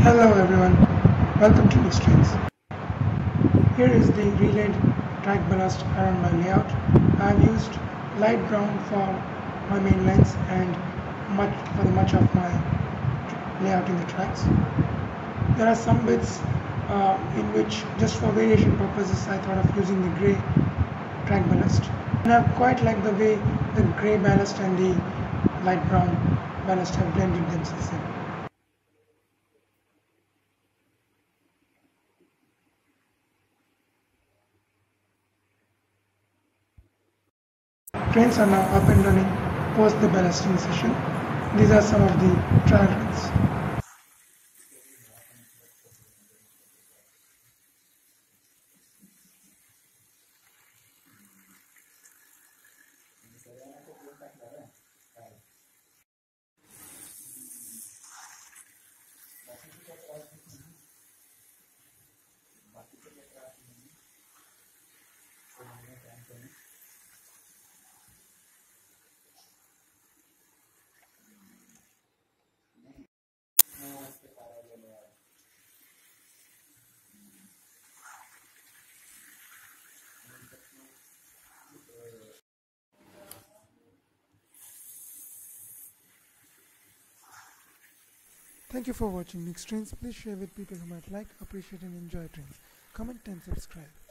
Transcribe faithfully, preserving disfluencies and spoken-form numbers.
Hello everyone, welcome to Mixed Trains. Here is the relayed track ballast around my layout. I have used light brown for my main lines and much for the much of my layout in the tracks. There are some bits uh, in which, just for variation purposes, I thought of using the grey track ballast. And I quite like the way the grey ballast and the light brown ballast have blended themselves in. Trains are now up and running post the ballasting session. These are some of the trial runs. Thank you for watching Mixed Trains. Please share with people who might like, appreciate and enjoy trains. Comment and subscribe.